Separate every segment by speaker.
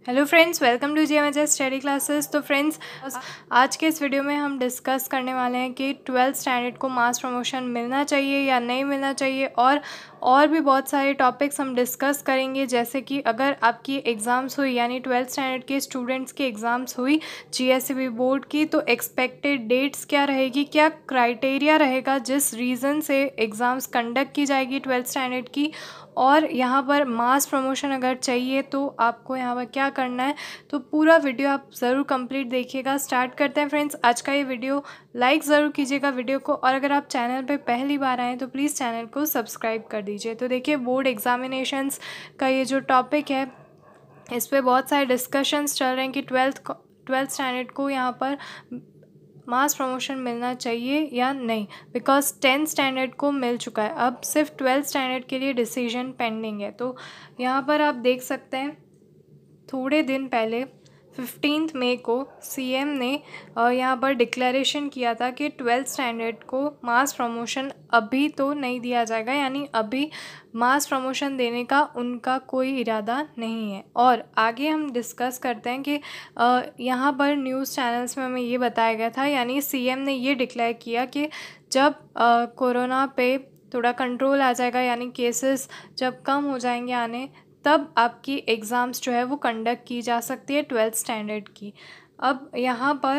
Speaker 1: Hello friends, welcome to GMHS study classes. तो friends, आज के इस वीडियो में हम डिस्कस करने वाले हैं कि 12th स्टैंडर्ड को मास प्रमोशन मिलना चाहिए या नहीं मिलना चाहिए, और भी बहुत सारे टॉपिक्स हम डिस्कस करेंगे। जैसे कि अगर आपकी एग्ज़ाम्स हुई, यानी 12th स्टैंडर्ड के स्टूडेंट्स की एग्ज़ाम्स हुई GSEB बोर्ड की, तो एक्सपेक्टेड डेट्स क्या रहेगी, क्या क्राइटेरिया रहेगा जिस रीज़न से एग्ज़ाम्स कंडक्ट की जाएगी 12th स्टैंडर्ड की, और यहाँ पर मास प्रमोशन अगर चाहिए तो आपको यहाँ पर क्या करना है। तो पूरा वीडियो आप ज़रूर कंप्लीट देखिएगा। स्टार्ट करते हैं फ्रेंड्स आज का ये वीडियो। लाइक ज़रूर कीजिएगा वीडियो को, और अगर आप चैनल पे पहली बार आएँ तो प्लीज़ चैनल को सब्सक्राइब कर दीजिए। तो देखिए, बोर्ड एग्ज़ामिनेशंस का ये जो टॉपिक है, इस पर बहुत सारे डिस्कशंस चल रहे हैं कि ट्वेल्थ स्टैंडर्ड को यहाँ पर मास प्रमोशन मिलना चाहिए या नहीं, बिकॉज 10th स्टैंडर्ड को मिल चुका है। अब सिर्फ 12th स्टैंडर्ड के लिए डिसीजन पेंडिंग है। तो यहाँ पर आप देख सकते हैं, थोड़े दिन पहले 15 मई को CM ने यहाँ पर डिक्लेरेशन किया था कि 12th स्टैंडर्ड को मास प्रमोशन अभी तो नहीं दिया जाएगा, यानी अभी मास प्रमोशन देने का उनका कोई इरादा नहीं है। और आगे हम डिस्कस करते हैं कि यहाँ पर न्यूज़ चैनल्स में हमें ये बताया गया था, यानी CM ने ये डिक्लेयर किया कि जब कोरोना पे थोड़ा कंट्रोल आ जाएगा, यानी केसेस जब कम हो जाएंगे आने, तब आपकी एग्ज़ाम्स जो है वो कंडक्ट की जा सकती है 12th स्टैंडर्ड की। अब यहाँ पर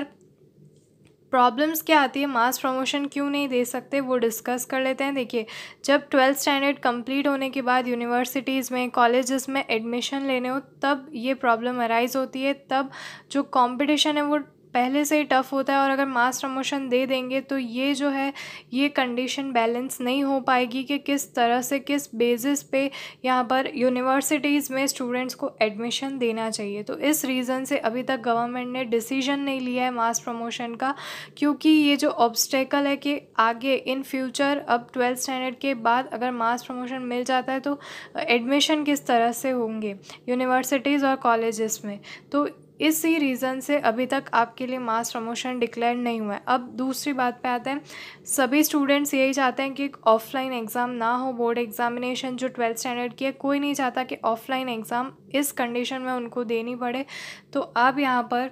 Speaker 1: प्रॉब्लम्स क्या आती है, मास प्रमोशन क्यों नहीं दे सकते, वो डिस्कस कर लेते हैं। देखिए, जब 12th स्टैंडर्ड कंप्लीट होने के बाद यूनिवर्सिटीज़ में, कॉलेजेस में एडमिशन लेने हो, तब ये प्रॉब्लम अराइज़ होती है। तब जो कंपटीशन है वो पहले से ही टफ़ होता है, और अगर मास प्रमोशन दे देंगे तो ये जो है ये कंडीशन बैलेंस नहीं हो पाएगी कि किस तरह से, किस बेसिस पे यहाँ पर यूनिवर्सिटीज़ में स्टूडेंट्स को एडमिशन देना चाहिए। तो इस रीज़न से अभी तक गवर्नमेंट ने डिसीजन नहीं लिया है मास प्रमोशन का, क्योंकि ये जो ऑब्स्टेकल है कि आगे इन फ्यूचर अब 12th स्टैंडर्ड के बाद अगर मास प्रमोशन मिल जाता है तो एडमिशन किस तरह से होंगे यूनिवर्सिटीज़ और कॉलेजेस में। तो इसी रीज़न से अभी तक आपके लिए मास प्रमोशन डिक्लेयर नहीं हुआ है। अब दूसरी बात पे आते हैं, सभी स्टूडेंट्स यही चाहते हैं कि ऑफलाइन एग्ज़ाम ना हो, बोर्ड एग्ज़ामिनेशन जो 12th स्टैंडर्ड की है, कोई नहीं चाहता कि ऑफलाइन एग्ज़ाम इस कंडीशन में उनको देनी पड़े। तो आप यहाँ पर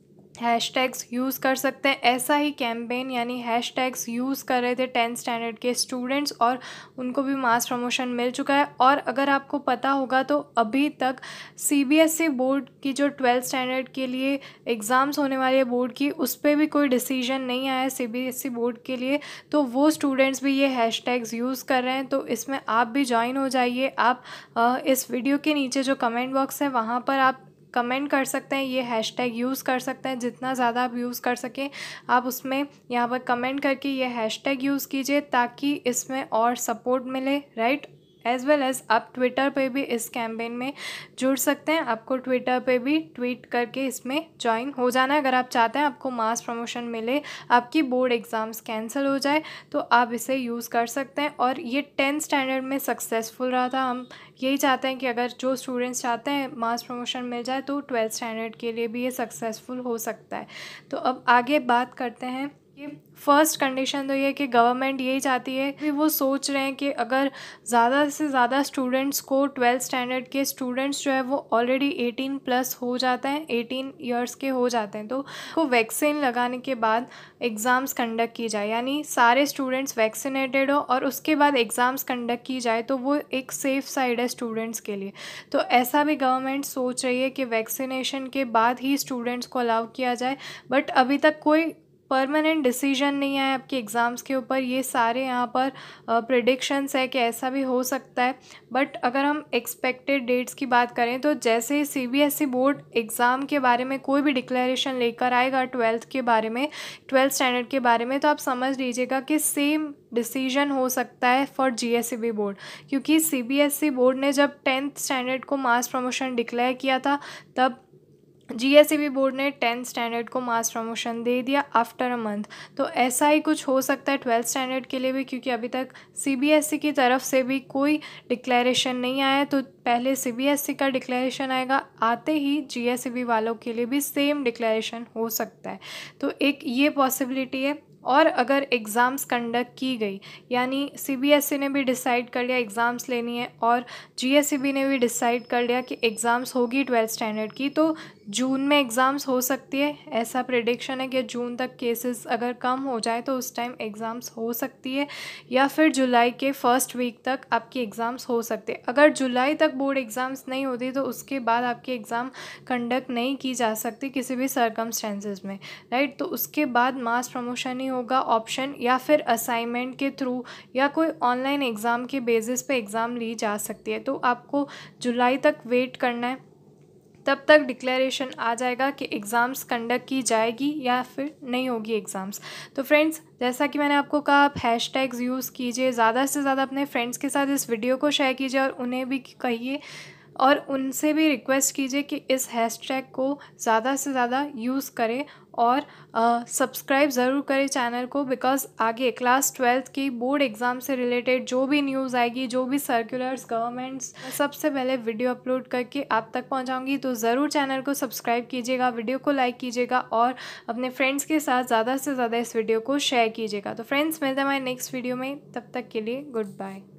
Speaker 1: हैशटैग्स यूज़ कर सकते हैं। ऐसा ही कैंपेन, यानी हैशटैग्स यूज़ कर रहे थे 10th स्टैंडर्ड के स्टूडेंट्स, और उनको भी मास प्रमोशन मिल चुका है। और अगर आपको पता होगा तो अभी तक CBSE बोर्ड की जो 12th स्टैंडर्ड के लिए एग्ज़ाम्स होने वाली है बोर्ड की, उस पर भी कोई डिसीजन नहीं आया है CBSE बोर्ड के लिए। तो वो स्टूडेंट्स भी ये हैशटैग्स यूज़ कर रहे हैं। तो इसमें आप भी ज्वाइन हो जाइए। आप इस वीडियो के नीचे जो कमेंट बॉक्स है वहाँ पर आप कमेंट कर सकते हैं, ये हैशटैग यूज़ कर सकते हैं। जितना ज़्यादा आप यूज़ कर सकें आप उसमें यहाँ पर कमेंट करके ये हैशटैग यूज़ कीजिए, ताकि इसमें और सपोर्ट मिले, राइट। एज़ वेल एज़ आप ट्विटर पे भी इस कैंपेन में जुड़ सकते हैं। आपको ट्विटर पे भी ट्वीट करके इसमें ज्वाइन हो जाना है। अगर आप चाहते हैं आपको मास प्रमोशन मिले, आपकी बोर्ड एग्ज़ाम्स कैंसिल हो जाए, तो आप इसे यूज़ कर सकते हैं। और ये 10th स्टैंडर्ड में सक्सेसफुल रहा था। हम यही चाहते हैं कि अगर जो स्टूडेंट्स चाहते हैं मास प्रमोशन मिल जाए तो 12th स्टैंडर्ड के लिए भी ये सक्सेसफुल हो सकता है। तो अब आगे बात करते हैं कि फर्स्ट कंडीशन तो ये है कि गवर्नमेंट यही चाहती है कि वो सोच रहे हैं कि अगर ज़्यादा से ज़्यादा स्टूडेंट्स को, 12th स्टैंडर्ड के स्टूडेंट्स जो है वो ऑलरेडी 18+ हो जाते हैं, 18 ईयर्स के हो जाते हैं, तो को वैक्सीन लगाने के बाद एग्ज़ाम्स कंडक्ट की जाए, यानी सारे स्टूडेंट्स वैक्सीनेटेड हो और उसके बाद एग्ज़ाम्स कंडक्ट की जाए, तो वो एक सेफ़ साइड है स्टूडेंट्स के लिए। तो ऐसा भी गवर्नमेंट सोच रही है कि वैक्सीनेशन के बाद ही स्टूडेंट्स को अलाउ किया जाए। बट अभी तक कोई परमानेंट डिसीजन नहीं है आपके एग्ज़ाम्स के ऊपर। ये सारे यहाँ पर प्रेडिक्शंस है कि ऐसा भी हो सकता है। बट अगर हम एक्सपेक्टेड डेट्स की बात करें तो जैसे ही CBSE बोर्ड एग्ज़ाम के बारे में कोई भी डिक्लेरेशन लेकर आएगा 12th के बारे में, 12th स्टैंडर्ड के बारे में, तो आप समझ लीजिएगा कि सेम डिसीजन हो सकता है फॉर GSEB बोर्ड। क्योंकि CBSE बोर्ड ने जब 10th स्टैंडर्ड को मास प्रमोशन डिक्लेयर किया था, तब GSEB बोर्ड ने 10th स्टैंडर्ड को मास प्रमोशन दे दिया आफ्टर अ मंथ। तो ऐसा ही कुछ हो सकता है 12th स्टैंडर्ड के लिए भी, क्योंकि अभी तक CBSE की तरफ से भी कोई डिक्लेरेशन नहीं आया है। तो पहले CBSE का डिक्लेरेशन आएगा, आते ही GSEB वालों के लिए भी सेम डिक्लेरेशन हो सकता है। तो एक ये पॉसिबिलिटी है। और अगर एग्ज़ाम्स कंडक्ट की गई, यानी सीबीएसई ने भी डिसाइड कर लिया एग्ज़ाम्स लेनी है और जीएसईबी ने भी डिसाइड कर लिया कि एग्ज़ाम्स होगी 12th स्टैंडर्ड की, तो जून में एग्ज़ाम्स हो सकती है। ऐसा प्रेडिक्शन है कि जून तक केसेस अगर कम हो जाए तो उस टाइम एग्ज़ाम्स हो सकती है, या फिर जुलाई के फर्स्ट वीक तक आपकी एग्ज़ाम्स हो सकते हैं। अगर जुलाई तक बोर्ड एग्ज़ाम्स नहीं होती तो उसके बाद आपकी एग्ज़ाम कंडक्ट नहीं की जा सकती किसी भी सर्कमस्टेंसेस में, राइट। तो उसके बाद मास प्रमोशन ही होगा ऑप्शन, या फिर असाइनमेंट के थ्रू या कोई ऑनलाइन एग्ज़ाम के बेसिस पे एग्ज़ाम ली जा सकती है। तो आपको जुलाई तक वेट करना है, तब तक डिक्लेरेशन आ जाएगा कि एग्ज़ाम्स कंडक्ट की जाएगी या फिर नहीं होगी एग्ज़ाम्स। तो फ्रेंड्स, जैसा कि मैंने आपको कहा, आप हैशटैग्स यूज़ कीजिए, ज़्यादा से ज़्यादा अपने फ्रेंड्स के साथ इस वीडियो को शेयर कीजिए और उन्हें भी कहिए और उनसे भी रिक्वेस्ट कीजिए कि इस हैशटैग को ज़्यादा से ज़्यादा यूज़ करें और सब्सक्राइब ज़रूर करें चैनल को, बिकॉज़ आगे क्लास 12th की बोर्ड एग्ज़ाम से रिलेटेड जो भी न्यूज़ आएगी, जो भी सर्कुलर्स गवर्नमेंट्स, सबसे पहले वीडियो अपलोड करके आप तक पहुंचाऊंगी। तो ज़रूर चैनल को सब्सक्राइब कीजिएगा, वीडियो को लाइक कीजिएगा और अपने फ्रेंड्स के साथ ज़्यादा से ज़्यादा इस वीडियो को शेयर कीजिएगा। तो फ्रेंड्स, मिलते हैं हमारे नेक्स्ट वीडियो में, तब तक के लिए गुड बाय।